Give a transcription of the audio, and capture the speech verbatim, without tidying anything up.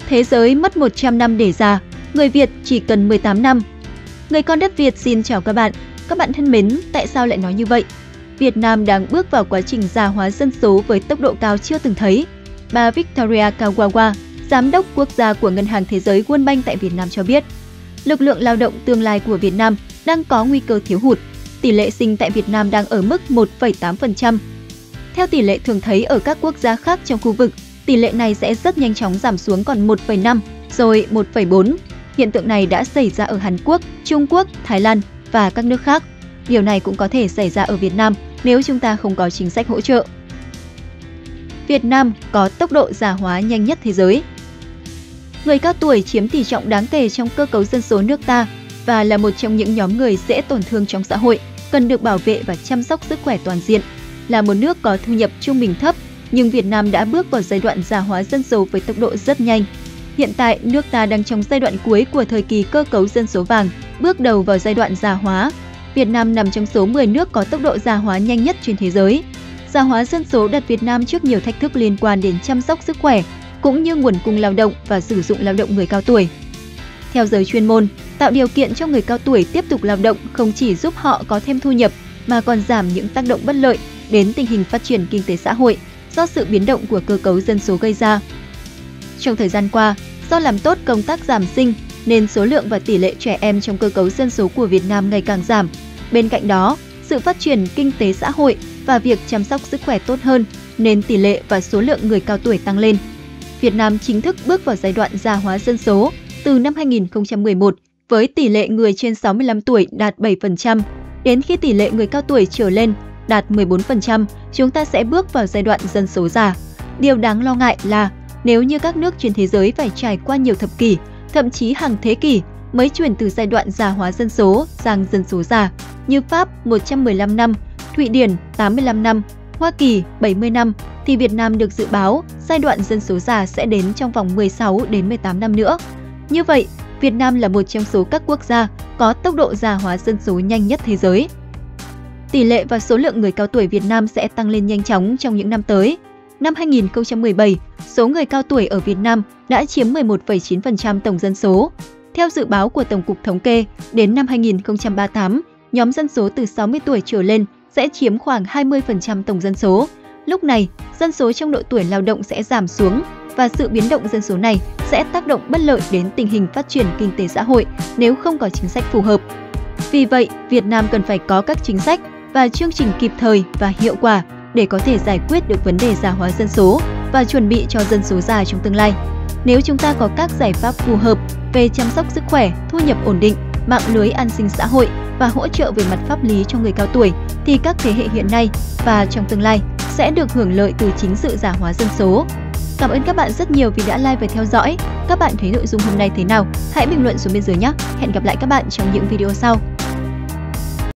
Thế giới mất một trăm năm để già, người Việt chỉ cần mười tám năm. Người con đất Việt xin chào các bạn. Các bạn thân mến, tại sao lại nói như vậy? Việt Nam đang bước vào quá trình già hóa dân số với tốc độ cao chưa từng thấy. Bà Victoria Kawawa, Giám đốc quốc gia của Ngân hàng Thế giới World Bank tại Việt Nam cho biết, lực lượng lao động tương lai của Việt Nam đang có nguy cơ thiếu hụt. Tỷ lệ sinh tại Việt Nam đang ở mức một phẩy tám phần trăm. Theo tỷ lệ thường thấy ở các quốc gia khác trong khu vực, tỷ lệ này sẽ rất nhanh chóng giảm xuống còn một phẩy năm, rồi một phẩy bốn. Hiện tượng này đã xảy ra ở Hàn Quốc, Trung Quốc, Thái Lan và các nước khác. Điều này cũng có thể xảy ra ở Việt Nam nếu chúng ta không có chính sách hỗ trợ. Việt Nam có tốc độ già hóa nhanh nhất thế giới. Người cao tuổi chiếm tỷ trọng đáng kể trong cơ cấu dân số nước ta và là một trong những nhóm người dễ tổn thương trong xã hội, cần được bảo vệ và chăm sóc sức khỏe toàn diện. Là một nước có thu nhập trung bình thấp, nhưng Việt Nam đã bước vào giai đoạn già hóa dân số với tốc độ rất nhanh. Hiện tại, nước ta đang trong giai đoạn cuối của thời kỳ cơ cấu dân số vàng, bước đầu vào giai đoạn già hóa. Việt Nam nằm trong số mười nước có tốc độ già hóa nhanh nhất trên thế giới. Già hóa dân số đặt Việt Nam trước nhiều thách thức liên quan đến chăm sóc sức khỏe, cũng như nguồn cung lao động và sử dụng lao động người cao tuổi. Theo giới chuyên môn, tạo điều kiện cho người cao tuổi tiếp tục lao động không chỉ giúp họ có thêm thu nhập, mà còn giảm những tác động bất lợi đến tình hình phát triển kinh tế xã hội do sự biến động của cơ cấu dân số gây ra. Trong thời gian qua, do làm tốt công tác giảm sinh, nên số lượng và tỷ lệ trẻ em trong cơ cấu dân số của Việt Nam ngày càng giảm. Bên cạnh đó, sự phát triển kinh tế xã hội và việc chăm sóc sức khỏe tốt hơn, nên tỷ lệ và số lượng người cao tuổi tăng lên. Việt Nam chính thức bước vào giai đoạn già hóa dân số từ năm hai nghìn không trăm mười một với tỷ lệ người trên sáu mươi lăm tuổi đạt bảy phần trăm. Đến khi tỷ lệ người cao tuổi trở lên đạt mười bốn phần trăm, chúng ta sẽ bước vào giai đoạn dân số già. Điều đáng lo ngại là nếu như các nước trên thế giới phải trải qua nhiều thập kỷ, thậm chí hàng thế kỷ mới chuyển từ giai đoạn già hóa dân số sang dân số già, như Pháp một trăm mười lăm năm, Thụy Điển tám mươi lăm năm, Hoa Kỳ bảy mươi năm, thì Việt Nam được dự báo giai đoạn dân số già sẽ đến trong vòng mười sáu đến mười tám năm nữa. Như vậy, Việt Nam là một trong số các quốc gia có tốc độ già hóa dân số nhanh nhất thế giới. Tỷ lệ và số lượng người cao tuổi Việt Nam sẽ tăng lên nhanh chóng trong những năm tới. Năm hai nghìn không trăm mười bảy, số người cao tuổi ở Việt Nam đã chiếm mười một phẩy chín phần trăm tổng dân số. Theo dự báo của Tổng cục Thống kê, đến năm hai nghìn không trăm ba mươi tám, nhóm dân số từ sáu mươi tuổi trở lên sẽ chiếm khoảng hai mươi phần trăm tổng dân số. Lúc này, dân số trong độ tuổi lao động sẽ giảm xuống và sự biến động dân số này sẽ tác động bất lợi đến tình hình phát triển kinh tế xã hội nếu không có chính sách phù hợp. Vì vậy, Việt Nam cần phải có các chính sách và chương trình kịp thời và hiệu quả để có thể giải quyết được vấn đề già hóa dân số và chuẩn bị cho dân số già trong tương lai. Nếu chúng ta có các giải pháp phù hợp về chăm sóc sức khỏe, thu nhập ổn định, mạng lưới an sinh xã hội và hỗ trợ về mặt pháp lý cho người cao tuổi, thì các thế hệ hiện nay và trong tương lai sẽ được hưởng lợi từ chính sự già hóa dân số. Cảm ơn các bạn rất nhiều vì đã like và theo dõi. Các bạn thấy nội dung hôm nay thế nào? Hãy bình luận xuống bên dưới nhé! Hẹn gặp lại các bạn trong những video sau.